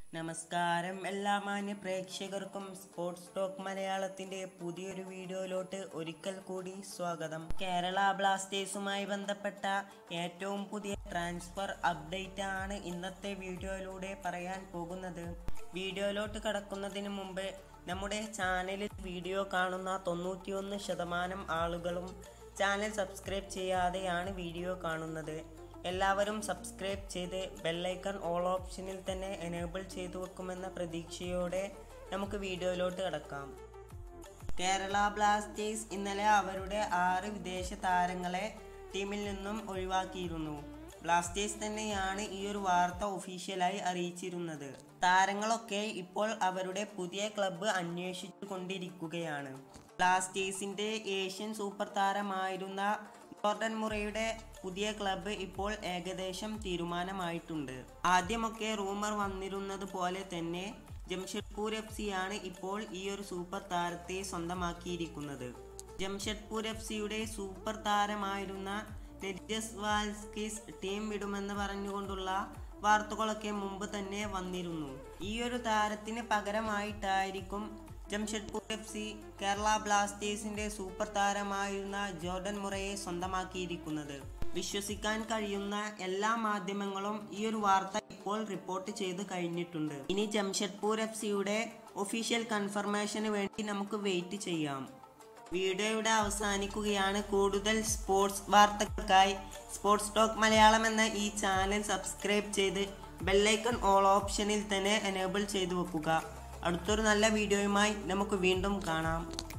നമസ്കാരം എല്ലാ മാന്യ പ്രേക്ഷകർക്കും സ്പോർട്സ് ടോക്ക് മലയാളത്തിന്റെ പുതിയൊരു വീഡിയോയിലോട്ട് ഒരിക്കൽ കൂടി സ്വാഗതം. കേരള ബ്ലാസ്റ്റേഴ്സുമായി ബന്ധപ്പെട്ട ഏറ്റവും പുതിയ ട്രാൻസ്ഫർ അപ്ഡേറ്റ് ആണ് ഇന്നത്തെ വീഡിയോയിലൂടെ പറയാൻ പോകുന്നത്. വീഡിയോയിലോട്ട് കടക്കുന്നതിന് മുമ്പ് നമ്മുടെ ചാനലിൽ വീഡിയോ കാണുന്ന 91% ആളുകളും ചാനൽ സബ്സ്ക്രൈബ് ചെയ്യാതെയാണ് വീഡിയോ കാണുന്നത്. എല്ലാവരും സബ്സ്ക്രൈബ് ചെയ്ത് ബെല്ലൈക്കൺ ഓൾ ഓപ്ഷനിൽ തന്നെ എനേബിൾ ചെയ്തു വെക്കുമെന്ന പ്രതീക്ഷയോടെ നമുക്ക് വീഡിയോയിലോട്ട് കടക്കാം. കേരള ബ്ലാസ്റ്റേഴ്സ് ഇന്നലെ അവരുടെ 6 വിദേശ താരങ്ങളെ ടീമിൽ നിന്നും ഒഴിവാക്കിയിരുന്നു. ബ്ലാസ്റ്റേഴ്സ് തന്നെയാണ് ഈ ഒരു വാർത്ത ഒഫീഷ്യലായി അറിയിച്ചിരുന്നത്. താരങ്ങളൊക്കെ ഇപ്പോൾ അവരുടെ പുതിയ ക്ലബ്ബ് അന്വേഷിച്ചു കൊണ്ടിരിക്കുകയാണ്. ബ്ലാസ്റ്റേഴ്സിന്റെ ഏഷ്യൻ സൂപ്പർ താരമായിരുന്ന ജോർഡൻ മുറയുടെ പുതിയ ക്ലബ്ബ് ഇപ്പോൾ ഏകദേശം തീരുമാനമായിട്ടുണ്ട്. ആദ്യമൊക്കെ റൂമർ വന്നിരുന്നത് പോലെ തന്നെ ജംഷഡ്പൂർ FC ആണ് ഇപ്പോൾ ഈ ഒരു സൂപ്പർ താരത്തെ സ്വന്തമാക്കിയിരിക്കുന്നത്. ജംഷഡ്പൂർ FCയുടെ സൂപ്പർ താരമായിരുന്ന നെരിജസ് വാൽസ്കിസ് ടീം വിടുമെന്ന് പറഞ്ഞുകൊണ്ടുള്ള വാർത്തകളൊക്കെ മുമ്പ് തന്നെ വന്നിരുന്നു. ഈ ഒരു താരത്തിന് പകരമായിട്ടായിരിക്കും ജംഷഡ്പൂർ FC കേരള ബ്ലാസ്റ്റേഴ്സിന്റെ സൂപ്പർ താരമായിരുന്ന ജോർഡൻ മുറയെ സ്വന്തമാക്കിയിരിക്കുന്നത്. വിശ്വസിക്കാൻ കഴിയുന്ന എല്ലാ മാധ്യമങ്ങളും ഈ ഒരു വാർത്ത ഇപ്പോൾ റിപ്പോർട്ട് ചെയ്ത് കഴിഞ്ഞിട്ടുണ്ട്. ഇനി ജംഷഡ്പൂർ FCയുടെ ഒഫീഷ്യൽ കൺഫർമേഷന് വേണ്ടി നമുക്ക് വെയിറ്റ് ചെയ്യാം. വീഡിയോയുടെ അവസാനിക്കുകയാണ്. കൂടുതൽ സ്പോർട്സ് വാർത്തകൾക്കായി സ്പോർട്സ് ടോക്ക് മലയാളം എന്ന ഈ ചാനൽ സബ്സ്ക്രൈബ് ചെയ്ത് ബെല്ലൈക്കൺ ഓൾ ഓപ്ഷനിൽ തന്നെ എനേബിൾ ചെയ്തു വെക്കുക. അടുത്തൊരു നല്ല വീഡിയോയുമായി നമുക്ക് വീണ്ടും കാണാം.